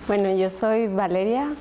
Bueno, yo soy Valeria.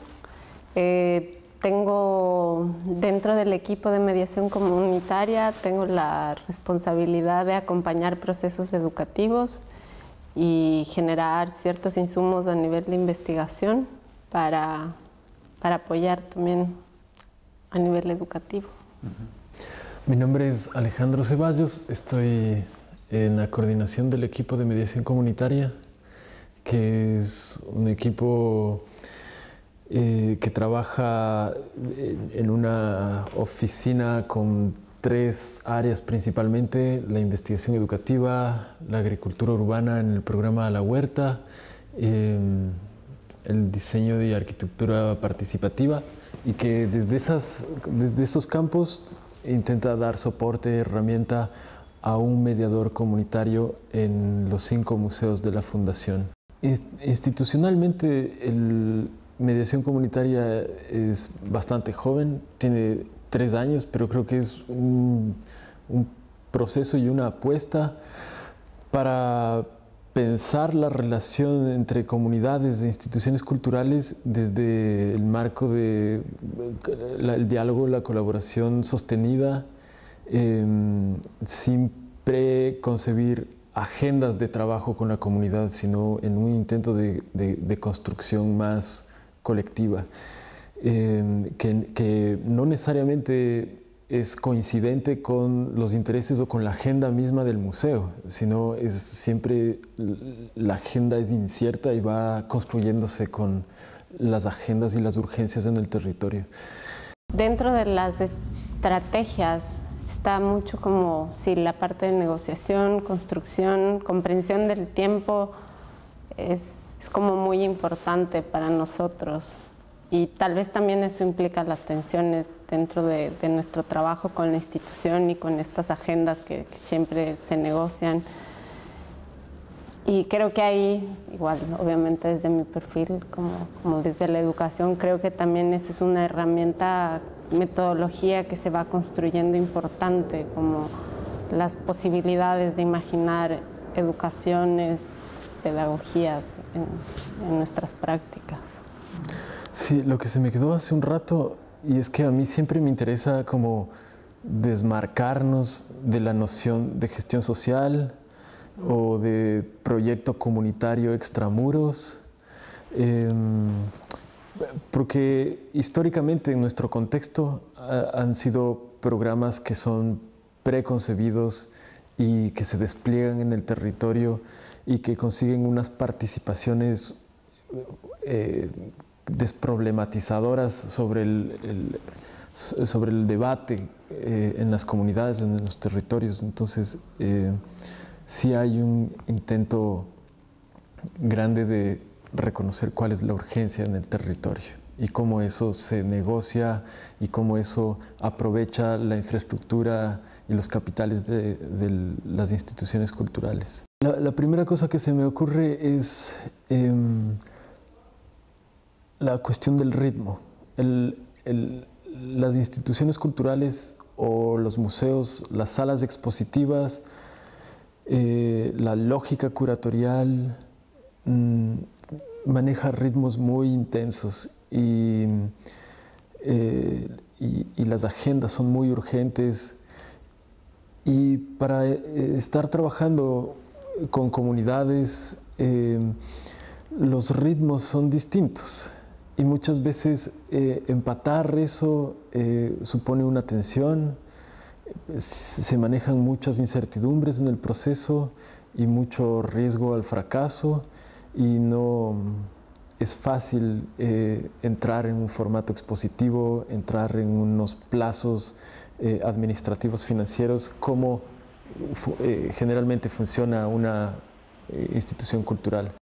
Tengo dentro del equipo de mediación comunitaria, tengo la responsabilidad de acompañar procesos educativos y generar ciertos insumos a nivel de investigación para apoyar también a nivel educativo. Mi nombre es Alejandro Ceballos, estoy en la coordinación del equipo de mediación comunitaria, que es un equipo que trabaja en una oficina con tres áreas principalmente: la investigación educativa, la agricultura urbana en el programa La Huerta, el diseño de arquitectura participativa, y que desde esos campos intenta dar soporte, herramienta a un mediador comunitario en los 5 museos de la Fundación. Institucionalmente, mediación comunitaria es bastante joven, tiene 3 años, pero creo que es un proceso y una apuesta para pensar la relación entre comunidades e instituciones culturales desde el marco del diálogo, la colaboración sostenida, sin preconcebir agendas de trabajo con la comunidad, sino en un intento de construcción más colectiva, que no necesariamente es coincidente con los intereses o con la agenda misma del museo, sino es siempre la agenda es incierta y va construyéndose con las agendas y las urgencias en el territorio. Dentro de las estrategias está mucho como la parte de negociación, construcción, comprensión del tiempo es como muy importante para nosotros, y tal vez también eso implica las tensiones dentro de nuestro trabajo con la institución y con estas agendas que siempre se negocian. Y creo que ahí, igual, obviamente desde mi perfil, como desde la educación, creo que también eso es una herramienta, metodología que se va construyendo importante, como las posibilidades de imaginar educaciones, pedagogías en nuestras prácticas. Sí, lo que se me quedó hace un rato, y es que a mí siempre me interesa como desmarcarnos de la noción de gestión social o de proyecto comunitario extramuros, porque históricamente en nuestro contexto han sido programas que son preconcebidos y que se despliegan en el territorio y que consiguen unas participaciones desproblematizadoras sobre el debate en las comunidades, en los territorios. Entonces, sí hay un intento grande de reconocer cuál es la urgencia en el territorio y cómo eso se negocia y cómo eso aprovecha la infraestructura y los capitales de las instituciones culturales. La primera cosa que se me ocurre es la cuestión del ritmo. Las instituciones culturales o los museos, las salas expositivas, la lógica curatorial maneja ritmos muy intensos y las agendas son muy urgentes, y para estar trabajando con comunidades los ritmos son distintos. Y muchas veces empatar eso supone una tensión, se manejan muchas incertidumbres en el proceso y mucho riesgo al fracaso, y no es fácil entrar en un formato expositivo, entrar en unos plazos administrativos financieros como generalmente funciona una institución cultural.